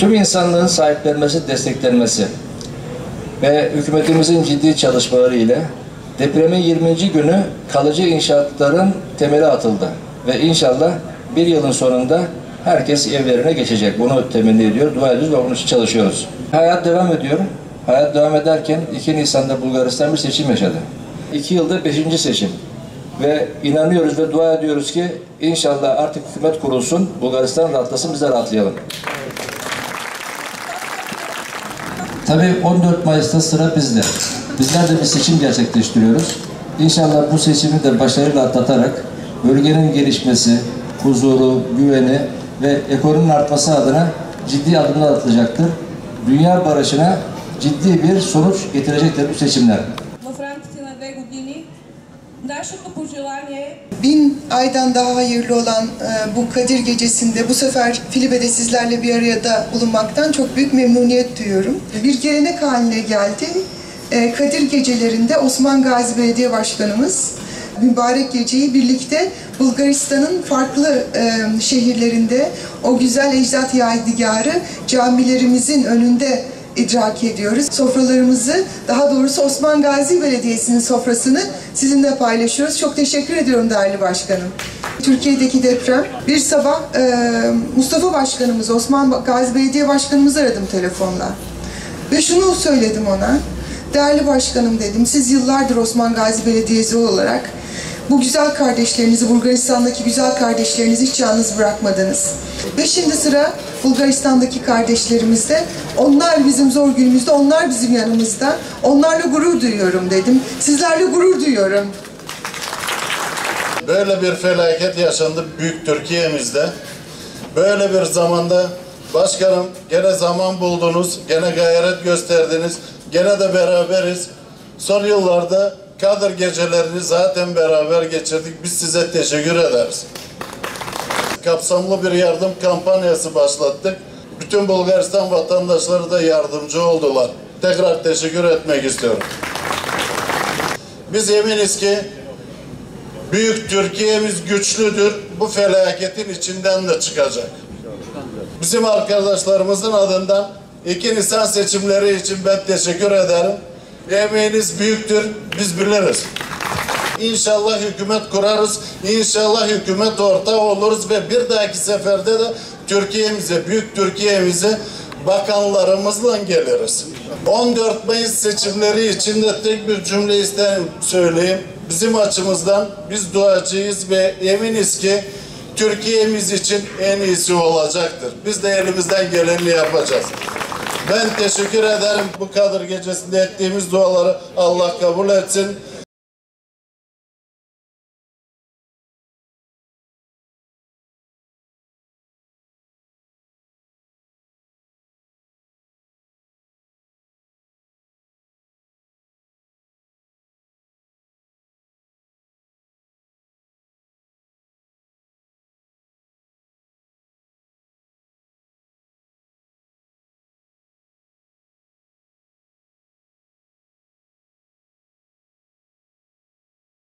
Tüm insanlığın sahiplenmesi, desteklenmesi ve hükümetimizin ciddi çalışmaları ile depremin 20. günü kalıcı inşaatların temeli atıldı. Ve inşallah bir yılın sonunda herkes evlerine geçecek. Bunu temenni ediyor, dua ediyoruz ve onun için çalışıyoruz. Hayat devam ediyor. Hayat devam ederken 2 Nisan'da Bulgaristan bir seçim yaşadı. 2 yılda 5. seçim. Ve inanıyoruz ve dua ediyoruz ki inşallah artık hükümet kurulsun, Bulgaristan rahatlasın, biz de rahatlayalım. Tabii 14 Mayıs'ta sıra bizde. Bizler de bir seçim gerçekleştiriyoruz. İnşallah bu seçimi de başarıyla atlatarak bölgenin gelişmesi, huzuru, güveni ve ekonominin artması adına ciddi adımlar atılacaktır. Dünya barışına ciddi bir sonuç getirecektir bu seçimler. 1000 aydan daha hayırlı olan bu Kadir Gecesi'nde bu sefer Filibe'de sizlerle bir arada bulunmaktan çok büyük memnuniyet duyuyorum. Bir gelenek haline geldi. Kadir Gecelerinde Osman Gazi Belediye Başkanımız mübarek geceyi birlikte Bulgaristan'ın farklı şehirlerinde o güzel ecdat yadigarı camilerimizin önünde idrak ediyoruz. Sofralarımızı, daha doğrusu Osman Gazi Belediyesi'nin sofrasını sizinle paylaşıyoruz. Çok teşekkür ediyorum değerli başkanım. Türkiye'deki deprem, bir sabah Mustafa Başkanımız, Osman Gazi Belediye Başkanımızı aradım telefonla. Ve şunu söyledim ona. Değerli başkanım dedim, siz yıllardır Osman Gazi Belediyesi olarak bu güzel kardeşlerinizi, Bulgaristan'daki güzel kardeşlerinizi hiç yalnız bırakmadınız. Ve şimdi sıra Bulgaristan'daki kardeşlerimizde. Onlar bizim zor günümüzde, onlar bizim yanımızda. Onlarla gurur duyuyorum dedim. Sizlerle gurur duyuyorum. Böyle bir felaket yaşandı büyük Türkiye'mizde. Böyle bir zamanda başkanım gene zaman buldunuz, gene gayret gösterdiniz, gene de beraberiz. Son yıllarda Kadir Gecelerini zaten beraber geçirdik. Biz size teşekkür ederiz. Kapsamlı bir yardım kampanyası başlattık. Bütün Bulgaristan vatandaşları da yardımcı oldular. Tekrar teşekkür etmek istiyorum. Biz eminiz ki büyük Türkiye'miz güçlüdür. Bu felaketin içinden de çıkacak. Bizim arkadaşlarımızın adından 2 Nisan seçimleri için ben teşekkür ederim. Emeğiniz büyüktür, biz biliriz. İnşallah hükümet kurarız, inşallah hükümet ortağı oluruz ve bir dahaki seferde de Türkiye'mize, büyük Türkiye'mize bakanlarımızla geliriz. 14 Mayıs seçimleri için de tek bir cümle söyleyeyim. Bizim açımızdan biz duacıyız ve eminiz ki Türkiye'miz için en iyisi olacaktır. Biz de elimizden geleni yapacağız. Ben teşekkür ederim. Bu Kadir Gecesi'nde ettiğimiz duaları Allah kabul etsin.